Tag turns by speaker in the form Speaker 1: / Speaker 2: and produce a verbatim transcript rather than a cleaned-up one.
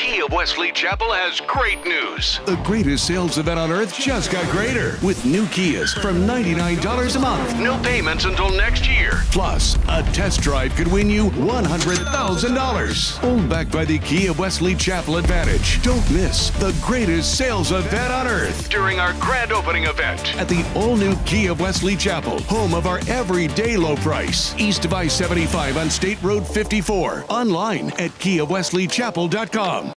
Speaker 1: Kia of Wesley Chapel has great news.
Speaker 2: The greatest sales event on earth just got greater with new Kias from ninety-nine dollars a month.
Speaker 1: No payments until next year.
Speaker 2: Plus, a test drive could win you one hundred thousand dollars. All backed by the Kia of Wesley Chapel Advantage. Don't miss the greatest sales event on earth
Speaker 1: During our grand opening event.
Speaker 2: at the all-new Kia of Wesley Chapel, home of our everyday low price. East of I seventy-five on State Road fifty-four. Online at kia wesley chapel dot com.